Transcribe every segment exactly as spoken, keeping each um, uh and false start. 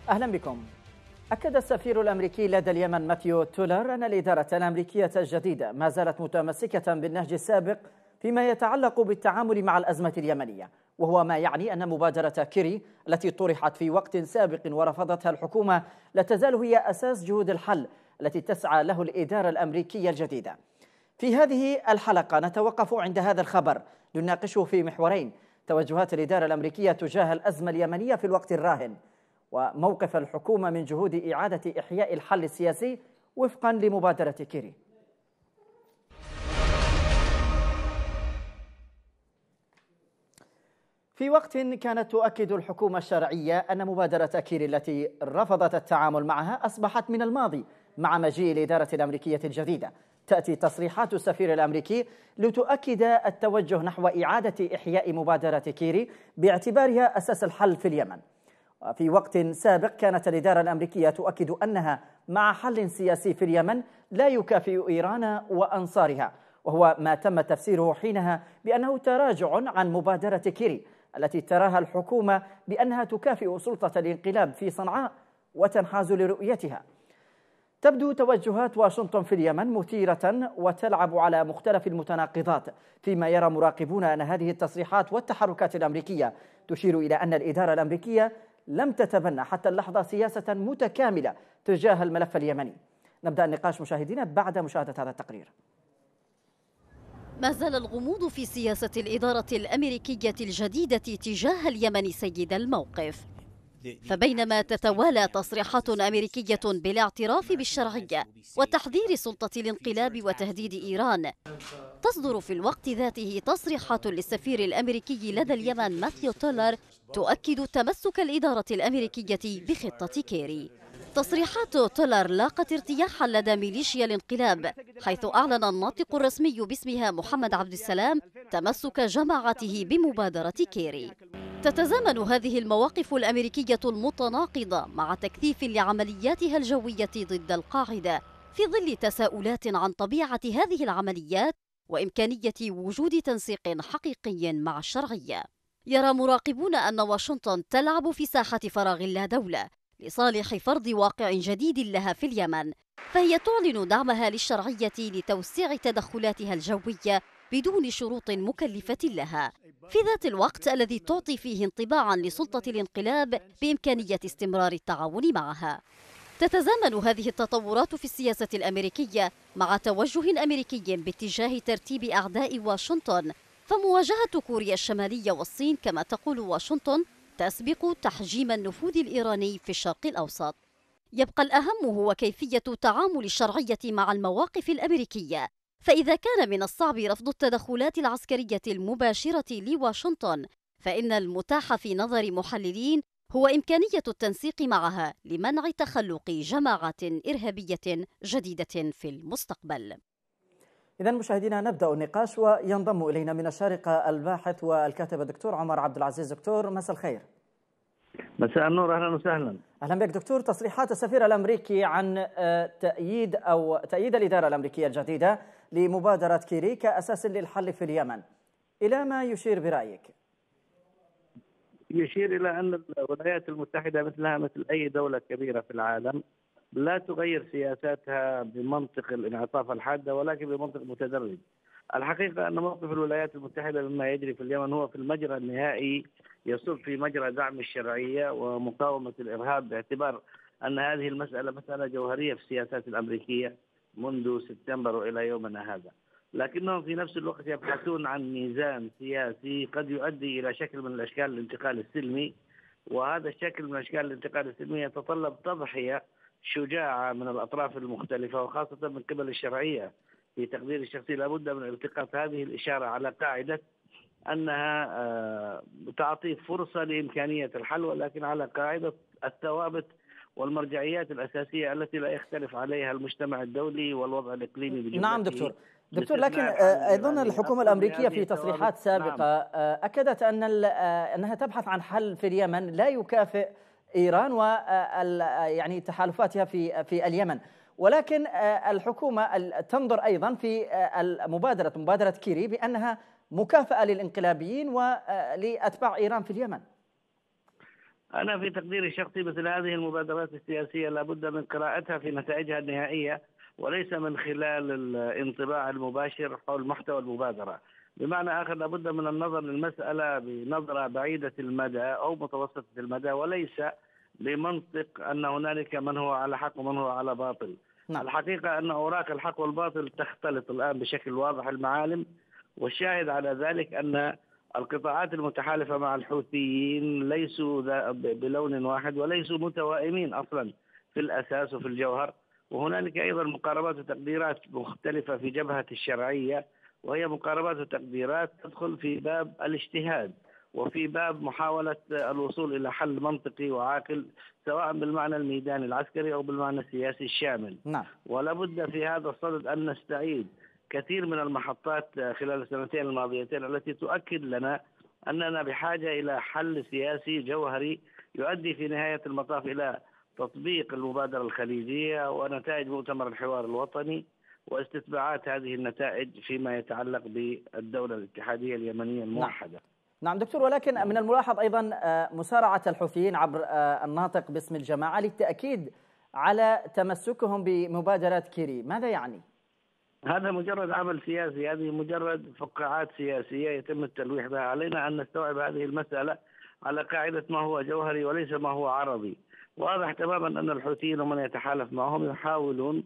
أهلا بكم. أكد السفير الأمريكي لدى اليمن ماثيو تولر أن الإدارة الأمريكية الجديدة ما زالت متمسكة بالنهج السابق فيما يتعلق بالتعامل مع الأزمة اليمنية، وهو ما يعني أن مبادرة كيري التي طرحت في وقت سابق ورفضتها الحكومة لا تزال هي أساس جهود الحل التي تسعى له الإدارة الأمريكية الجديدة. في هذه الحلقة نتوقف عند هذا الخبر لنناقشه في محورين: توجهات الإدارة الأمريكية تجاه الأزمة اليمنية في الوقت الراهن، وموقف الحكومة من جهود إعادة إحياء الحل السياسي وفقا لمبادرة كيري. في وقت كانت تؤكد الحكومة الشرعية أن مبادرة كيري التي رفضت التعامل معها أصبحت من الماضي مع مجيء الإدارة الأمريكية الجديدة، تأتي تصريحات السفير الأمريكي لتؤكد التوجه نحو إعادة إحياء مبادرة كيري باعتبارها أساس الحل في اليمن. في وقت سابق كانت الإدارة الأمريكية تؤكد أنها مع حل سياسي في اليمن لا يكافئ إيران وأنصارها، وهو ما تم تفسيره حينها بأنه تراجع عن مبادرة كيري التي تراها الحكومة بأنها تكافئ سلطة الانقلاب في صنعاء وتنحاز لرؤيتها. تبدو توجهات واشنطن في اليمن مثيرة وتلعب على مختلف المتناقضات، فيما يرى مراقبون أن هذه التصريحات والتحركات الأمريكية تشير إلى أن الإدارة الأمريكية لم تتبنى حتى اللحظة سياسة متكاملة تجاه الملف اليمني. نبدأ النقاش مشاهدينا بعد مشاهدة هذا التقرير. ما زال الغموض في سياسة الإدارة الأمريكية الجديدة تجاه اليمن سيد الموقف، فبينما تتوالى تصريحات أمريكية بالاعتراف بالشرعية وتحذير سلطة الانقلاب وتهديد إيران، تصدر في الوقت ذاته تصريحات للسفير الأمريكي لدى اليمن ماثيو تولر تؤكد تمسك الإدارة الأمريكية بخطة كيري. تصريحات تولر لاقت ارتياحا لدى ميليشيا الانقلاب، حيث أعلن الناطق الرسمي باسمها محمد عبد السلام تمسك جماعته بمبادرة كيري. تتزامن هذه المواقف الأمريكية المتناقضة مع تكثيف لعملياتها الجوية ضد القاعدة، في ظل تساؤلات عن طبيعة هذه العمليات وإمكانية وجود تنسيق حقيقي مع الشرعية. يرى مراقبون أن واشنطن تلعب في ساحة فراغ لا دولة لصالح فرض واقع جديد لها في اليمن، فهي تعلن دعمها للشرعية لتوسيع تدخلاتها الجوية بدون شروط مكلفة لها، في ذات الوقت الذي تعطي فيه انطباعا لسلطة الانقلاب بإمكانية استمرار التعاون معها. تتزامن هذه التطورات في السياسة الأمريكية مع توجه أمريكي باتجاه ترتيب أعداء واشنطن، فمواجهة كوريا الشمالية والصين كما تقول واشنطن تسبق تحجيم النفوذ الإيراني في الشرق الأوسط. يبقى الأهم هو كيفية تعامل الشرعية مع المواقف الأمريكية، فإذا كان من الصعب رفض التدخلات العسكرية المباشرة لواشنطن، فإن المتاح في نظر محللين هو إمكانية التنسيق معها لمنع تخلق جماعات إرهابية جديدة في المستقبل. إذا مشاهدينا نبدأ النقاش، وينضم إلينا من الشارقة الباحث والكاتب الدكتور عمر عبد العزيز. دكتور مساء الخير. مساء النور، أهلا وسهلا. أهلا بك دكتور. تصريحات السفير الأمريكي عن تأييد أو تأييد الإدارة الأمريكية الجديدة لمبادرة كيري كأساس للحل في اليمن، إلى ما يشير برأيك؟ يشير إلى أن الولايات المتحدة مثلها مثل أي دولة كبيرة في العالم لا تغير سياساتها بمنطق الانعطاف الحادة، ولكن بمنطق متدرج. الحقيقة أن موقف الولايات المتحدة مما يجري في اليمن هو في المجرى النهائي يصب في مجرى دعم الشرعية ومقاومة الإرهاب، باعتبار أن هذه المسألة مسألة جوهرية في السياسات الأمريكية منذ سبتمبر وإلى يومنا هذا. لكنهم في نفس الوقت يبحثون عن ميزان سياسي قد يؤدي إلى شكل من الأشكال الانتقال السلمي، وهذا الشكل من أشكال الانتقال السلمي يتطلب تضحية شجاعة من الأطراف المختلفة، وخاصة من قبل الشرعية. في تقدير الشخصي لابد من التقاط هذه الإشارة على قاعدة أنها تعطي فرصة لإمكانية الحل، ولكن على قاعدة الثوابت والمرجعيات الأساسية التي لا يختلف عليها المجتمع الدولي والوضع الإقليمي بجملته. نعم دكتور. دكتور لكن أيضا الحكومة الأمريكية في تصريحات سابقة أكدت أن أنها تبحث عن حل في اليمن لا يكافئ إيران و يعني تحالفاتها في في اليمن، ولكن الحكومة تنظر أيضا في المبادرة مبادرة كيري بأنها مكافأة للانقلابيين ولأتباع إيران في اليمن. أنا في تقديري الشخصي مثل هذه المبادرات السياسية لابد من قراءتها في نتائجها النهائية، وليس من خلال الانطباع المباشر حول محتوى المبادرة. بمعنى آخر لابد من النظر للمسألة بنظرة بعيدة المدى أو متوسطة المدى، وليس بمنطق أن هنالك من هو على حق ومن هو على باطل. نعم. الحقيقة أن أوراق الحق والباطل تختلط الآن بشكل واضح المعالم، والشاهد على ذلك أن القطاعات المتحالفة مع الحوثيين ليسوا بلون واحد وليسوا متوائمين أصلا في الأساس وفي الجوهر، وهنالك أيضا مقاربات وتقديرات مختلفة في جبهة الشرعية، وهي مقاربات وتقديرات تدخل في باب الاجتهاد وفي باب محاولة الوصول إلى حل منطقي وعاقل، سواء بالمعنى الميداني العسكري أو بالمعنى السياسي الشامل. نعم. ولا بد في هذا الصدد أن نستعيد كثير من المحطات خلال السنتين الماضيتين التي تؤكد لنا أننا بحاجة إلى حل سياسي جوهري يؤدي في نهاية المطاف إلى تطبيق المبادرة الخليجية ونتائج مؤتمر الحوار الوطني واستتباعات هذه النتائج فيما يتعلق بالدولة الاتحادية اليمنية الموحدة. نعم. نعم دكتور، ولكن من الملاحظ أيضا مسارعة الحوثيين عبر الناطق باسم الجماعة للتأكيد على تمسكهم بمبادرة كيري، ماذا يعني؟ هذا مجرد عمل سياسي، هذه مجرد فقاعات سياسية يتم التلويح بها. علينا أن نستوعب هذه المسألة على قاعدة ما هو جوهري وليس ما هو عرضي. واضح تماما أن الحوثيين ومن يتحالف معهم يحاولون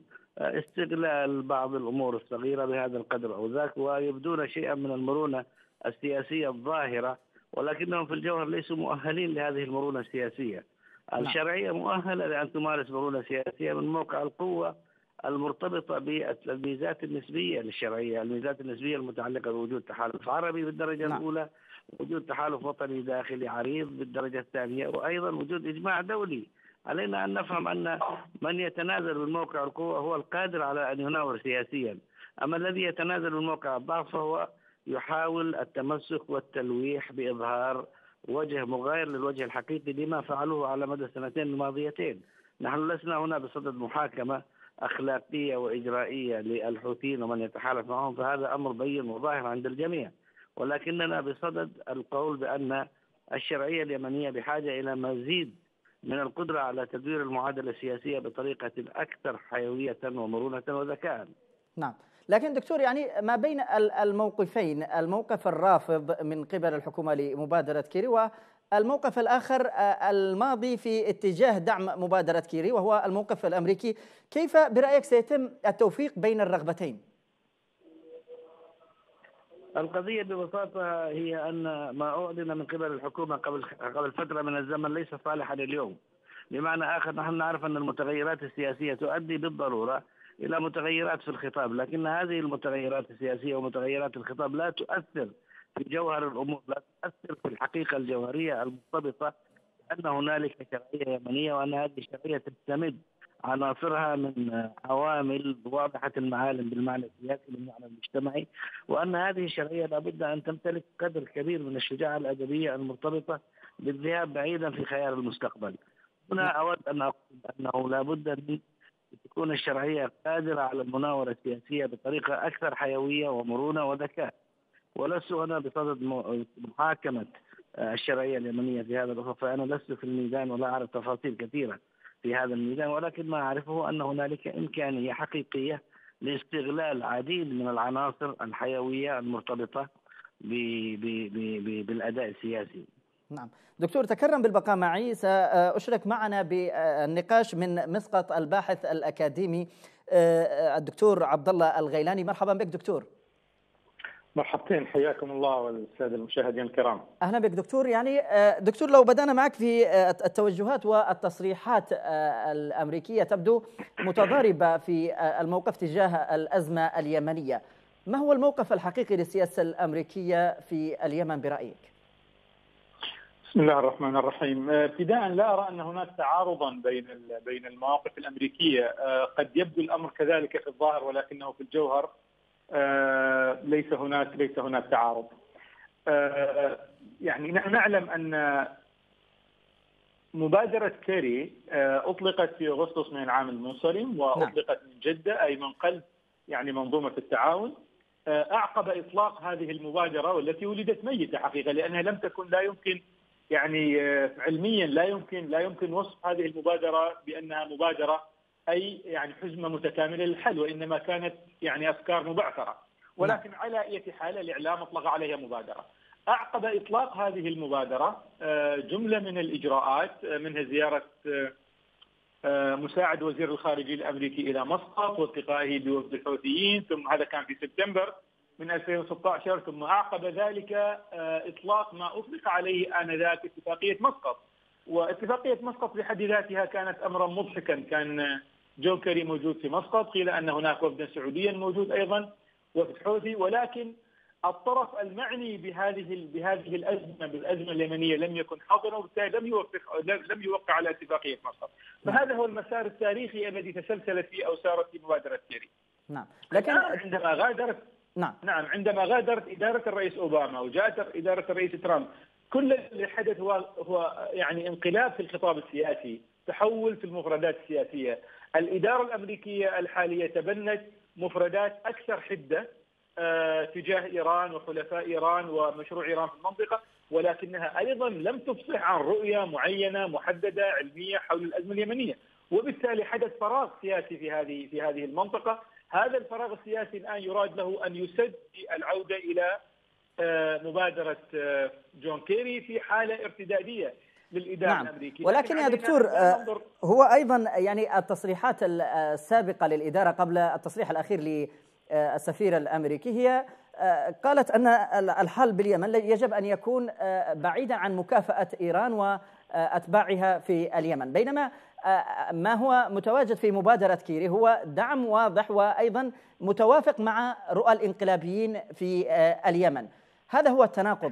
استغلال بعض الأمور الصغيرة بهذا القدر أو ذاك، ويبدون شيئا من المرونة السياسية الظاهرة، ولكنهم في الجوهر ليسوا مؤهلين لهذه المرونة السياسية. الشرعية مؤهلة لأن تمارس مرونة سياسية من موقع القوة المرتبطة بالميزات النسبية للشرعية، الميزات النسبية المتعلقة بوجود تحالف عربي بالدرجة نعم. الأولى، وجود تحالف وطني داخلي عريض بالدرجة الثانية، وأيضا وجود إجماع دولي. علينا أن نفهم أن من يتنازل من موقع القوة هو القادر على أن يناور سياسيا، أما الذي يتنازل من موقع الضعف فهو يحاول التمسك والتلويح بإظهار وجه مغاير للوجه الحقيقي لما فعلوه على مدى السنتين الماضيتين. نحن لسنا هنا بصدد محاكمة أخلاقية وإجرائية للحوثيين ومن يتحالف معهم، فهذا أمر بين وظاهر عند الجميع، ولكننا بصدد القول بأن الشرعية اليمنية بحاجة إلى مزيد من القدرة على تدوير المعادلة السياسية بطريقة أكثر حيوية ومرونة وذكاء. نعم، لكن دكتور يعني ما بين الموقفين، الموقف الرافض من قبل الحكومة لمبادرة كيري والموقف الآخر الماضي في اتجاه دعم مبادرة كيري وهو الموقف الأمريكي، كيف برأيك سيتم التوفيق بين الرغبتين؟ القضية ببساطة هي أن ما أعلن من قبل الحكومة قبل قبل فترة من الزمن ليس صالحا لليوم. بمعنى آخر نحن نعرف أن المتغيرات السياسية تؤدي بالضرورة إلى متغيرات في الخطاب، لكن هذه المتغيرات السياسية ومتغيرات الخطاب لا تؤثر في جوهر الأمور، لا تؤثر في الحقيقة الجوهرية المرتبطة أن هنالك شرعية يمنية وأن هذه الشرعية تستمد عناصرها من عوامل واضحة المعالم بالمعنى السياسي بالمعنى المجتمعي، وأن هذه الشرعية لابد أن تمتلك قدر كبير من الشجاعة الأدبية المرتبطة بالذهاب بعيدا في خيال المستقبل. هنا أود أن أقول أنه لابد من تكون الشرعية قادرة على المناورة السياسية بطريقة أكثر حيوية ومرونة وذكاء، ولست أنا بصدد محاكمة الشرعية اليمنية في هذا الأمر، فأنا لست في الميدان ولا أعرف تفاصيل كثيرة في هذا الميدان، ولكن ما أعرفه أن هنالك إمكانية حقيقية لاستغلال عديد من العناصر الحيوية المرتبطة ب ب ب بالأداء السياسي. نعم دكتور، تكرم بالبقاء معي، سأشرك معنا بالنقاش من مسقط الباحث الأكاديمي الدكتور عبد الله الغيلاني. مرحبا بك دكتور. مرحبتين، حياكم الله والسادة المشاهدين الكرام. أهلا بك دكتور. يعني دكتور لو بدأنا معك في التوجهات والتصريحات الأمريكية تبدو متضاربة في الموقف تجاه الأزمة اليمنية، ما هو الموقف الحقيقي للسياسة الأمريكية في اليمن برأيك؟ بسم الله الرحمن الرحيم. ابتداء لا أرى أن هناك تعارضا بين بين المواقف الأمريكية، قد يبدو الأمر كذلك في الظاهر ولكنه في الجوهر ليس هناك ليس هناك تعارض. يعني نحن نعلم أن مبادرة كيري أطلقت في أغسطس من العام المنصرم، وأطلقت من جدة أي من قلب يعني منظومة التعاون. أعقب إطلاق هذه المبادرة والتي ولدت ميتة حقيقة، لأنها لم تكن لا يمكن يعني علميا لا يمكن لا يمكن وصف هذه المبادره بانها مبادره اي يعني حزمه متكامله للحل، وانما كانت يعني افكار مبعثره، ولكن على اي حال الاعلام اطلق عليها مبادره. اعقب اطلاق هذه المبادره جمله من الاجراءات، منها زياره مساعد وزير الخارجيه الامريكي الى مسقط والتقائه بوفد الحوثيين، ثم هذا كان في سبتمبر من ألفين وستة عشر، ثم اعقب ذلك اطلاق ما اطلق عليه انذاك اتفاقيه مسقط. واتفاقيه مسقط بحد ذاتها كانت امرا مضحكا، كان جون كيري موجود في مسقط، قيل ان هناك وفدا سعوديا موجود ايضا وفد حوثي، ولكن الطرف المعني بهذه بهذه الازمه بالازمه اليمنيه لم يكن حاضرا، وبالتالي لم يوافق لم يوقع على اتفاقيه مسقط. فهذا هو المسار التاريخي الذي تسلسلت فيه او سارت في مبادره كيري. نعم، لكن عندما غادرت نعم نعم عندما غادرت اداره الرئيس اوباما وجاءت اداره الرئيس ترامب، كل اللي حدث هو هو يعني انقلاب في الخطاب السياسي، تحول في المفردات السياسيه. الاداره الامريكيه الحاليه تبنت مفردات اكثر حده آه تجاه ايران وحلفاء ايران ومشروع ايران في المنطقه، ولكنها ايضا لم تفصح عن رؤيه معينه محدده علميه حول الازمه اليمنيه، وبالتالي حدث فراغ سياسي في هذه في هذه المنطقه. هذا الفراغ السياسي الان يراد له ان يسد العوده الى آه مبادره آه جون كيري في حاله ارتداديه للإدارة نعم. الأمريكية. ولكن يا دكتور آه هو أيضا يعني التصريحات السابقة للإدارة قبل التصريح الأخير للسفير الأمريكي هي آه قالت أن الحل باليمن يجب أن يكون آه بعيدا عن مكافأة إيران وأتباعها في اليمن، بينما آه ما هو متواجد في مبادرة كيري هو دعم واضح وأيضا متوافق مع رؤى الانقلابيين في آه اليمن. هذا هو التناقض.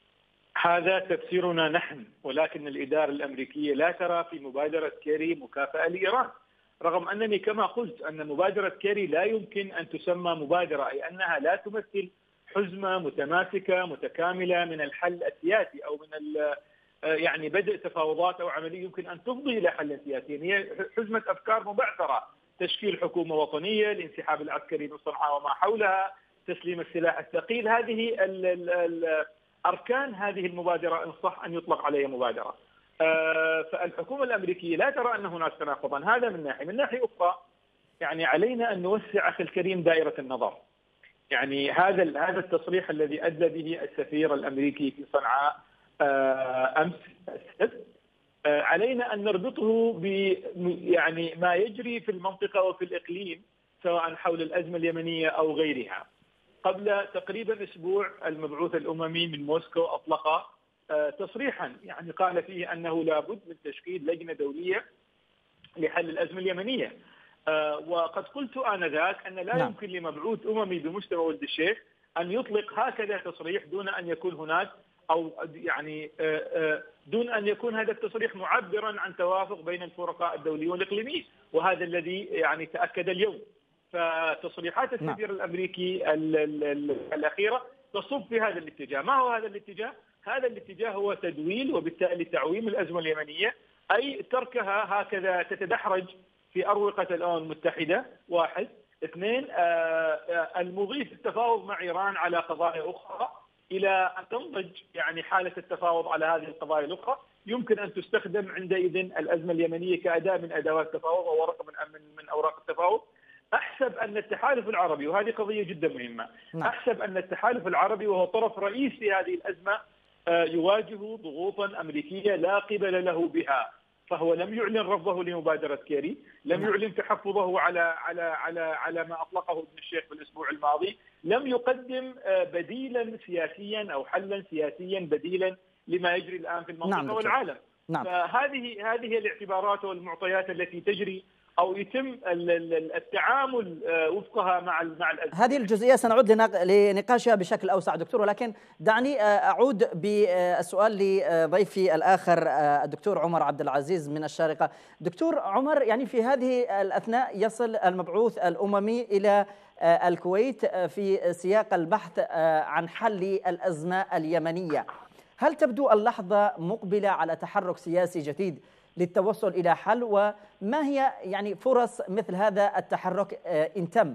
هذا تفسيرنا نحن، ولكن الإدارة الأمريكية لا ترى في مبادرة كيري مكافأة لإيران، رغم أنني كما قلت أن مبادرة كيري لا يمكن أن تسمى مبادرة، أي أنها لا تمثل حزمة متماسكة متكاملة من الحل السياسي أو من يعني بدء تفاوضات أو عملية يمكن أن تفضي إلى حل سياسي. هي حزمة أفكار مبعثرة، تشكيل حكومة وطنية، الانسحاب العسكري من صنعاء وما حولها، تسليم السلاح الثقيل. هذه ال ال ال أركان هذه المبادرة إن صح أن يطلق عليها مبادرة. آه فالحكومة الأمريكية لا ترى أن هناك تناقضا، هذا من ناحية. من ناحية أخرى يعني علينا أن نوسع أخي الكريم دائرة النظر. يعني هذا هذا التصريح الذي أدى به السفير الأمريكي في صنعاء آه أمس آه علينا أن نربطه ب يعني ما يجري في المنطقة وفي الإقليم سواء حول الأزمة اليمنية أو غيرها. قبل تقريبا اسبوع المبعوث الاممي من موسكو اطلق تصريحا يعني قال فيه انه لابد من تشكيل لجنه دوليه لحل الازمه اليمنيه. وقد قلت انذاك ان لا يمكن لمبعوث اممي بمستوى ولد الشيخ ان يطلق هكذا تصريح دون ان يكون هناك او يعني دون ان يكون هذا التصريح معبرا عن توافق بين الفرقاء الدوليين والاقليميين، وهذا الذي يعني تاكد اليوم. فتصريحات السفير الامريكي الاخيره تصب في هذا الاتجاه. ما هو هذا الاتجاه؟ هذا الاتجاه هو تدويل وبالتالي تعويم الازمه اليمنيه، اي تركها هكذا تتدحرج في اروقه الامم المتحده. واحد، اثنين، المضي في التفاوض مع ايران على قضايا اخرى الى ان تنضج يعني حاله التفاوض على هذه القضايا الاخرى. يمكن ان تستخدم عندئذ الازمه اليمنيه كاداه من ادوات التفاوض او ورقه من من اوراق التفاوض. أحسب أن التحالف العربي، وهذه قضية جدا مهمة، أحسب أن التحالف العربي وهو طرف رئيس في هذه الأزمة يواجه ضغوطا أمريكية لا قبل له بها، فهو لم يعلن رفضه لمبادرة كيري، لم يعلن تحفظه على على على على ما أطلقه ابن الشيخ في الأسبوع الماضي، لم يقدم بديلا سياسيا أو حلا سياسيا بديلا لما يجري الآن في المنطقة نعم والعالم. نعم. فهذه هذه الاعتبارات والمعطيات التي تجري أو يتم التعامل وفقها مع مع الأزمة. هذه الجزئية سنعود لنقاشها بشكل أوسع دكتور، ولكن دعني أعود بالسؤال لضيفي الآخر الدكتور عمر عبد العزيز من الشارقة. دكتور عمر، يعني في هذه الأثناء يصل المبعوث الأممي إلى الكويت في سياق البحث عن حل الأزمة اليمنية. هل تبدو اللحظة مقبلة على تحرك سياسي جديد للتوصل إلى حل، وما هي يعني فرص مثل هذا التحرك إن تم؟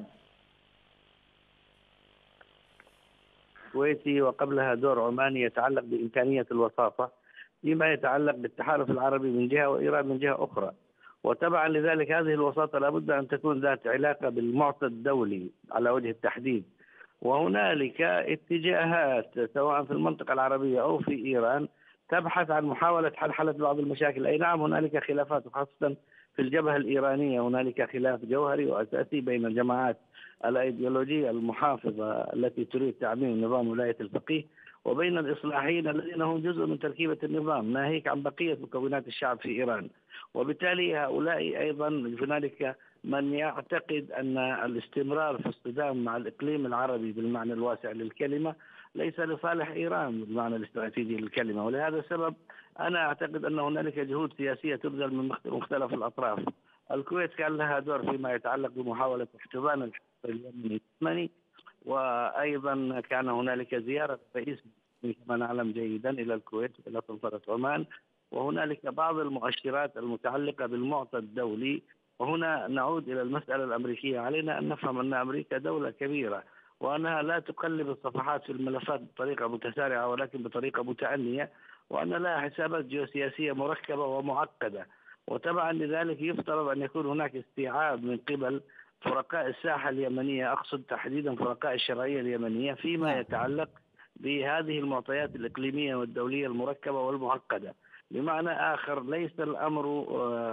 كويتي وقبلها دور عماني يتعلق بإمكانية الوساطة فيما يتعلق بالتحالف العربي من جهة وإيران من جهة أخرى. وتبعا لذلك هذه الوساطة لابد أن تكون ذات علاقة بالمعطى الدولي على وجه التحديد. وهنالك اتجاهات سواء في المنطقة العربية أو في إيران تبحث عن محاولة حل بعض المشاكل. أي نعم هنالك خلافات، وخاصة في الجبهة الإيرانية هنالك خلاف جوهري وأساسي بين الجماعات الأيديولوجية المحافظة التي تريد تعميم نظام ولاية الفقيه وبين الإصلاحيين الذين هم جزء من تركيبة النظام ناهيك عن بقية مكونات الشعب في إيران. وبالتالي هؤلاء أيضا هنالك من يعتقد أن الاستمرار في الصدام مع الإقليم العربي بالمعنى الواسع للكلمة ليس لصالح إيران بالمعنى الاستراتيجي للكلمة. ولهذا السبب أنا أعتقد أن هنالك جهود سياسية تبذل من مختلف الأطراف. الكويت كان لها دور فيما يتعلق بمحاولة احتضان الحصار اليمني، وأيضا كان هنالك زيارة رئيس كما نعلم جيدا إلى الكويت إلى سلطنة عمان، وهنالك بعض المؤشرات المتعلقة بالمعطى الدولي. وهنا نعود إلى المسألة الأمريكية. علينا أن نفهم أن أمريكا دولة كبيرة وأنها لا تقلب الصفحات في الملفات بطريقة متسارعة ولكن بطريقة متأنية، وأن لها حسابات جيوسياسية مركبة ومعقدة. وتبعا لذلك يفترض أن يكون هناك استيعاب من قبل فرقاء الساحة اليمنية، أقصد تحديدا فرقاء الشرعية اليمنية، فيما يتعلق بهذه المعطيات الإقليمية والدولية المركبة والمعقدة. بمعنى آخر ليس الأمر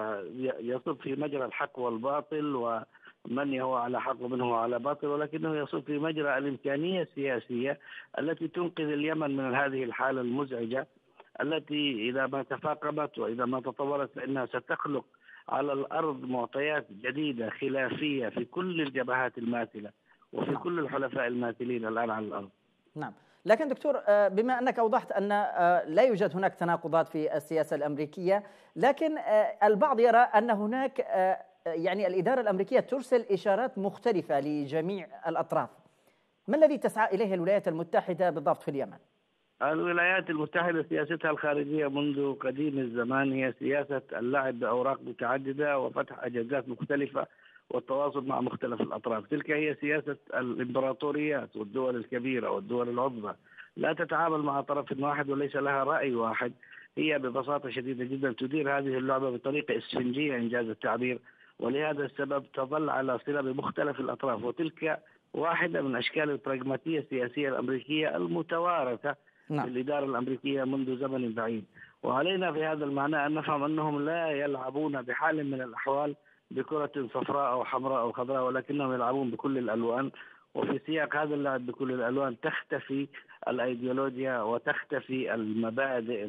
يصب في مجرى الحق والباطل ومن هو على حق ومن هو على باطل، ولكنه يصب في مجرى الإمكانية السياسية التي تنقذ اليمن من هذه الحالة المزعجة التي إذا ما تفاقمت وإذا ما تطورت فإنها ستخلق على الأرض معطيات جديدة خلافية في كل الجبهات الماثلة وفي نعم. كل الحلفاء الماثلين الآن على الأرض. نعم، لكن دكتور بما أنك أوضحت أن لا يوجد هناك تناقضات في السياسة الأمريكية، لكن البعض يرى أن هناك يعني الإدارة الأمريكية ترسل إشارات مختلفة لجميع الأطراف. ما الذي تسعى إليه الولايات المتحدة بالضبط في اليمن؟ الولايات المتحدة سياستها الخارجية منذ قديم الزمان هي سياسة اللعب بأوراق متعددة وفتح أجندات مختلفة والتواصل مع مختلف الأطراف. تلك هي سياسة الإمبراطوريات والدول الكبيرة والدول العظمى، لا تتعامل مع طرف واحد وليس لها رأي واحد. هي ببساطة شديدة جدا تدير هذه اللعبة بطريقة إسفنجية إنجاز التعبير، ولهذا السبب تظل على صلة بمختلف الأطراف. وتلك واحدة من أشكال البراغماتية السياسية الأمريكية المتوارثة نعم. الإدارة الأمريكية منذ زمن بعيد. وعلينا في هذا المعنى أن نفهم أنهم لا يلعبون بحال من الأحوال بكرة صفراء أو حمراء أو خضراء، ولكنهم يلعبون بكل الألوان. وفي سياق هذا اللعب بكل الألوان تختفي الأيديولوجيا وتختفي المبادئ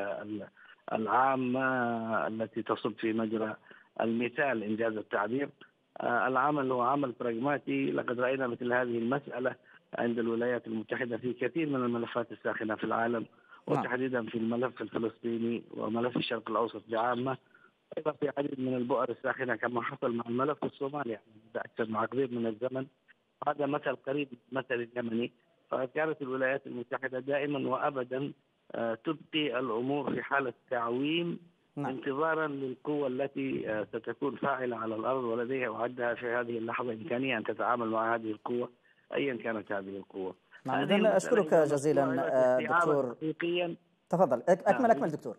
العامة التي تصب في مجرى المثال إنجاز التعبير. العمل هو عمل براغماتي. لقد رأينا مثل هذه المسألة عند الولايات المتحدة في كثير من الملفات الساخنة في العالم، وتحديدا في الملف الفلسطيني وملف الشرق الأوسط بعامة، أيضا في عديد من البؤر الساخنة كما حصل مع الملف الصومالي يعني أكثر مع قريب من الزمن. هذا مثل قريب مثل اليمني. فكانت الولايات المتحدة دائما وأبدا تبقي الأمور في حالة تعويم نعم. انتظارا للقوة التي ستكون فاعلة على الأرض ولديها وعندها في هذه اللحظة إمكانية أن تتعامل مع هذه القوة أيا كانت هذه القوة. نعم، إذن أشكرك جزيلا دكتور. تفضل أكمل أكمل دكتور.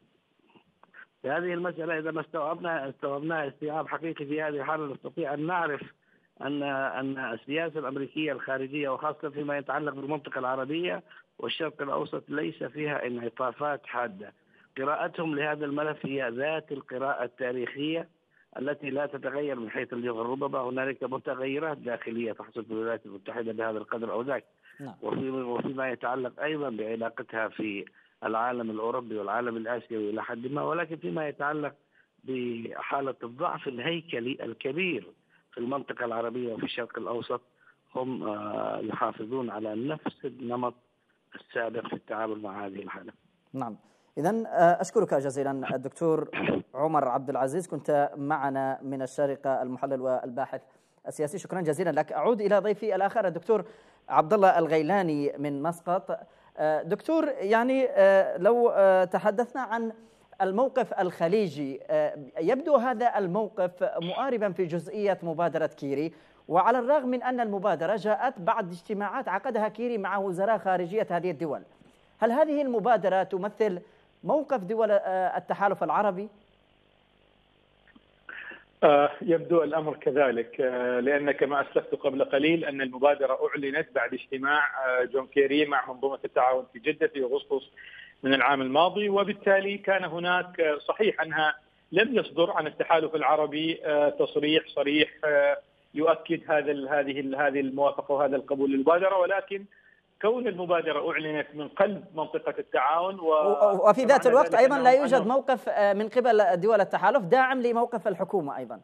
في هذه المسألة إذا ما استوعبنا استوعبناها استيعاب حقيقي في هذه الحالة نستطيع أن نعرف أن أن السياسة الأمريكية الخارجية وخاصة فيما يتعلق بالمنطقة العربية والشرق الأوسط ليس فيها انعطافات حادة. قراءتهم لهذا الملف هي ذات القراءة التاريخية التي لا تتغير من حيث الجوهر. ربما هنالك متغيرات داخلية تحصل في الولايات المتحدة بهذا القدر أو ذاك، وفي وفيما يتعلق أيضا بعلاقتها في العالم الأوروبي والعالم الآسيوي إلى حد ما، ولكن فيما يتعلق بحالة الضعف الهيكلي الكبير في المنطقة العربية وفي الشرق الأوسط هم يحافظون على نفس النمط السابق في التعامل مع هذه الحالة. نعم، إذن أشكرك جزيلا الدكتور عمر عبد العزيز، كنت معنا من الشارقة المحلل والباحث السياسي. شكرا جزيلا لك. أعود إلى ضيفي الآخر الدكتور عبد الله الغيلاني من مسقط. دكتور، يعني لو تحدثنا عن الموقف الخليجي، يبدو هذا الموقف مؤاربا في جزئية مبادرة كيري، وعلى الرغم من أن المبادرة جاءت بعد اجتماعات عقدها كيري مع وزراء خارجية هذه الدول. هل هذه المبادرة تمثل موقف دول التحالف العربي؟ يبدو الأمر كذلك، لأن كما أسلفت قبل قليل أن المبادرة أعلنت بعد اجتماع جون كيري مع منظومة التعاون في جدة في أغسطس من العام الماضي، وبالتالي كان هناك صحيح أنها لم يصدر عن التحالف العربي تصريح صريح يؤكد هذا هذه هذه الموافقة وهذا القبول للمبادرة، ولكن كون المبادرة أعلنت من قلب منطقة التعاون وفي ذات الوقت أيضا لا يوجد موقف من قبل دول التحالف داعم لموقف الحكومة أيضا.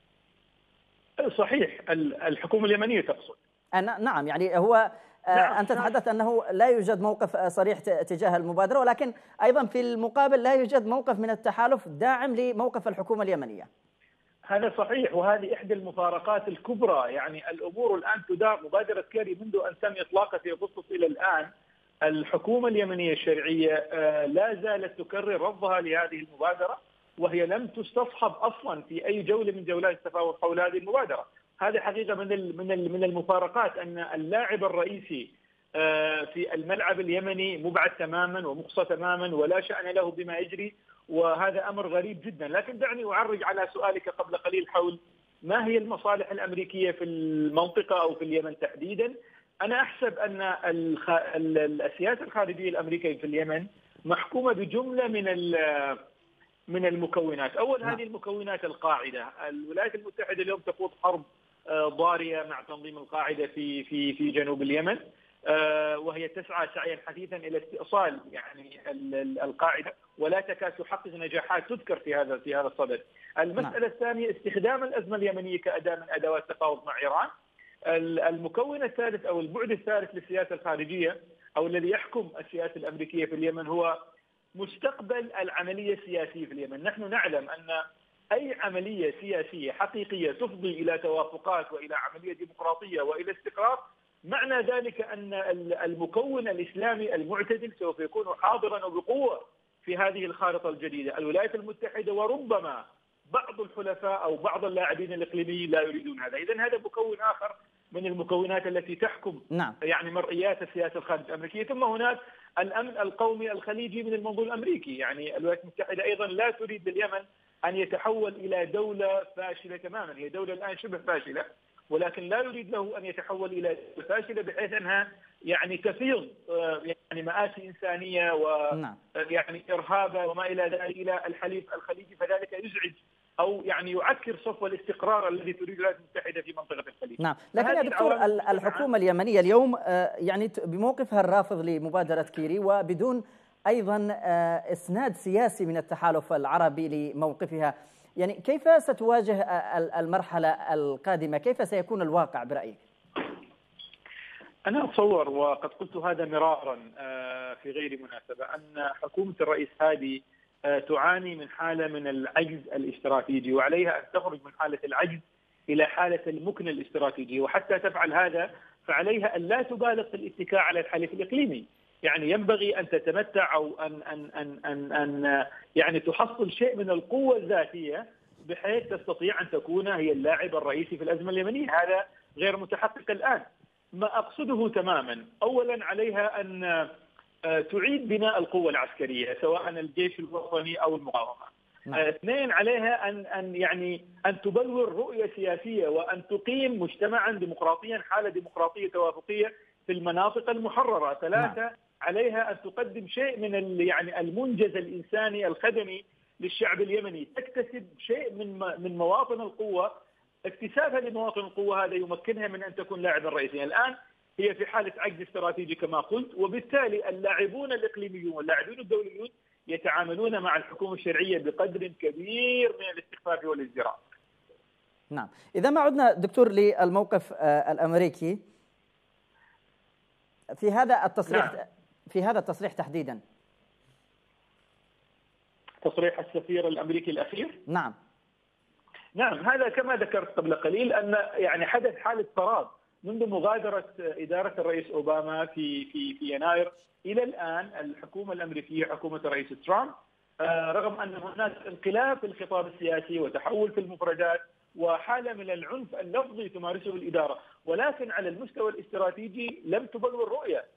صحيح، الحكومة اليمنية تقصد. نعم، يعني هو نعم. أنت تتحدث أنه لا يوجد موقف صريح تجاه المبادرة، ولكن أيضا في المقابل لا يوجد موقف من التحالف داعم لموقف الحكومة اليمنية. هذا صحيح، وهذه إحدى المفارقات الكبرى. يعني الأمور الآن تدار، مبادرة كيري منذ أن تم إطلاقها في أغسطس إلى الآن الحكومة اليمنية الشرعية لا زالت تكرر رفضها لهذه المبادرة، وهي لم تستصحب أصلا في أي جولة من جولات التفاوض حول هذه المبادرة. هذه حقيقة من من من المفارقات، أن اللاعب الرئيسي في الملعب اليمني مبعد تماما ومقصى تماما ولا شأن له بما يجري، وهذا أمر غريب جدا. لكن دعني أعرج على سؤالك قبل قليل حول ما هي المصالح الأمريكية في المنطقة أو في اليمن تحديدا. أنا أحسب أن السياسة الخارجية الأمريكية في اليمن محكومة بجملة من من المكونات. أول هذه المكونات القاعدة. الولايات المتحدة اليوم تخوض حرب ضارية مع تنظيم القاعدة في في في جنوب اليمن، وهي تسعى سعيا حثيثا الى استئصال يعني القاعده، ولا تكاد تحقق نجاحات تذكر في هذا في هذا الصدد. المساله الثانيه استخدام الازمه اليمنيه كاداه من ادوات التفاوض مع ايران. المكون الثالث او البعد الثالث للسياسه الخارجيه او الذي يحكم السياسه الامريكيه في اليمن هو مستقبل العمليه السياسيه في اليمن. نحن نعلم ان اي عمليه سياسيه حقيقيه تفضي الى توافقات والى عمليه ديمقراطيه والى استقرار، معنى ذلك أن المكون الإسلامي المعتدل سوف يكون حاضرا وبقوة في هذه الخارطة الجديدة. الولايات المتحدة وربما بعض الحلفاء أو بعض اللاعبين الإقليميين لا يريدون هذا. إذن هذا مكون آخر من المكونات التي تحكم نعم. يعني مرئيات السياسة الخارجية الأمريكية. ثم هناك الأمن القومي الخليجي من المنظور الأمريكي. يعني الولايات المتحدة أيضا لا تريد لليمن أن يتحول إلى دولة فاشلة تماما. هي دولة الآن شبه فاشلة، ولكن لا يريد له ان يتحول الى فاشله بحيث انها يعني تفيض يعني مآسي انسانيه ويعني ارهابا وما الى ذلك الى الحليف الخليجي، فذلك يزعج او يعني يعكر صفو الاستقرار الذي تريد الولايات المتحده في منطقه الخليج. نعم، لكن يا دكتور الحكومه اليمنيه اليوم يعني بموقفها الرافض لمبادره كيري وبدون ايضا اسناد سياسي من التحالف العربي لموقفها، يعني كيف ستواجه المرحلة القادمة؟ كيف سيكون الواقع برأيك؟ أنا أتصور وقد قلت هذا مرارا في غير مناسبة أن حكومة الرئيس هادي تعاني من حالة من العجز الاستراتيجي، وعليها أن تخرج من حالة العجز إلى حالة المكن الاستراتيجي، وحتى تفعل هذا فعليها أن لا تبالغ في الاتكاء على الحليف الإقليمي. يعني ينبغي أن تتمتع أو أن أن أن أن, أن يعني تحصل شيء من القوة الذاتية بحيث تستطيع أن تكون هي اللاعب الرئيسي في الأزمة اليمنية. هذا غير متحقق الآن. ما أقصده تماما، أولا عليها أن تعيد بناء القوة العسكرية سواء الجيش الوطني أو المقاومة. اثنين، عليها أن أن يعني أن تبلور رؤية سياسية وأن تقيم مجتمعا ديمقراطيا، حالة ديمقراطية توافقية في المناطق المحررة. ثلاثة، عليها أن تقدم شيء من يعني المنجز الإنساني الخدمي للشعب اليمني، تكتسب شيء من من مواطن القوة. اكتسابها لمواطن القوة هذا يمكنها من أن تكون لاعبا رئيسيا. الآن هي في حالة عجز استراتيجي كما قلت، وبالتالي اللاعبون الإقليميون واللاعبون الدوليون يتعاملون مع الحكومة الشرعية بقدر كبير من الاستخفاف والازدراء. نعم، إذا ما عدنا دكتور للموقف الأمريكي في هذا التصريح نعم. في هذا التصريح تحديدا، تصريح السفير الأمريكي الأخير. نعم نعم، هذا كما ذكرت قبل قليل أن يعني حدث حالة فراغ منذ مغادرة إدارة الرئيس أوباما في في في يناير إلى الآن. الحكومة الأمريكية حكومة الرئيس ترامب رغم أن هناك انقلاب في الخطاب السياسي وتحول في المفردات وحالة من العنف اللفظي تمارسه الإدارة، ولكن على المستوى الاستراتيجي لم تبلور الرؤية.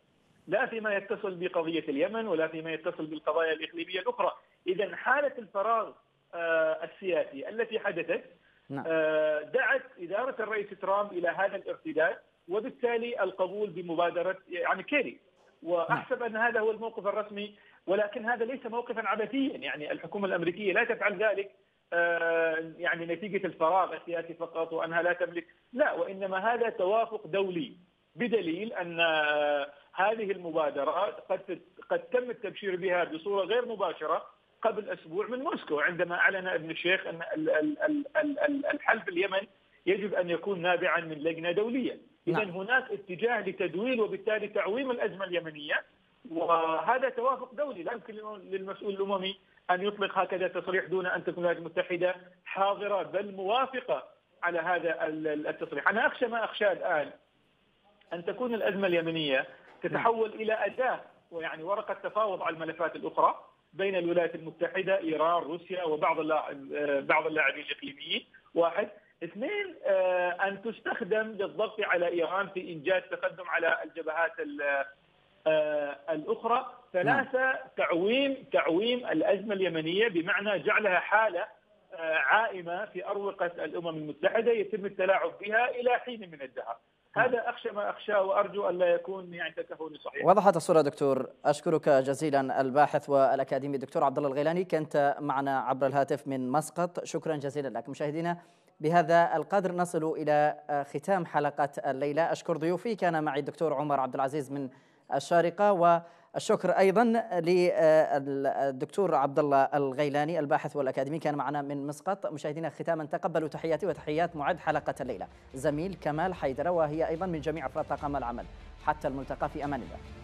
لا فيما يتصل بقضية اليمن ولا فيما يتصل بالقضايا الإقليمية الأخرى. إذا حالة الفراغ السياسي التي حدثت دعت إدارة الرئيس ترامب إلى هذا الارتداد، وبالتالي القبول بمبادرة يعني كيري. وأحسب أن هذا هو الموقف الرسمي، ولكن هذا ليس موقفا عبثيا. يعني الحكومة الأمريكية لا تفعل ذلك يعني نتيجة الفراغ السياسي فقط وأنها لا تملك، لا، وإنما هذا توافق دولي، بدليل أن هذه المبادرات قد قد تم التبشير بها بصورة غير مباشرة قبل أسبوع من موسكو، عندما أعلن ابن الشيخ أن الحل في اليمن يجب أن يكون نابعا من لجنة دولية. إذن هناك اتجاه لتدويل وبالتالي تعويم الأزمة اليمنية، وهذا توافق دولي. لا يمكن للمسؤول الأممي أن يطلق هكذا تصريح دون أن تكون الولايات المتحدة حاضرة بل موافقة على هذا التصريح. أنا أخشى ما أخشى الآن أن تكون الأزمة اليمنية تتحول إلى أداة ويعني ورقة تفاوض على الملفات الأخرى بين الولايات المتحدة، إيران، روسيا، وبعض بعض اللاعبين الإقليميين. واحد. اثنين، أن تستخدم للضغط على إيران في إنجاز تقدم على الجبهات الأخرى. ثلاثة، تعويم تعويم الأزمة اليمنية بمعنى جعلها حالة عائمة في أروقة الأمم المتحدة يتم التلاعب بها إلى حين من الدهر. هذا أخشى ما أخشى، وأرجو أن لا يكون يعني تكهني صحيح. وضحت الصورة دكتور، أشكرك جزيلا الباحث والأكاديمي الدكتور عبد الله الغيلاني، كنت معنا عبر الهاتف من مسقط، شكرا جزيلا لك. مشاهدينا، بهذا القدر نصل إلى ختام حلقة الليلة. أشكر ضيوفي، كان معي الدكتور عمر عبد العزيز من الشارقة، والشكر أيضا للدكتور عبد الله الغيلاني الباحث والأكاديمي كان معنا من مسقط. مشاهدينا، ختاما تقبلوا تحياتي وتحيات معد حلقة الليلة زميل كمال حيدر، وهي أيضا من جميع أفراد طاقم العمل. حتى الملتقى، في أمان الله.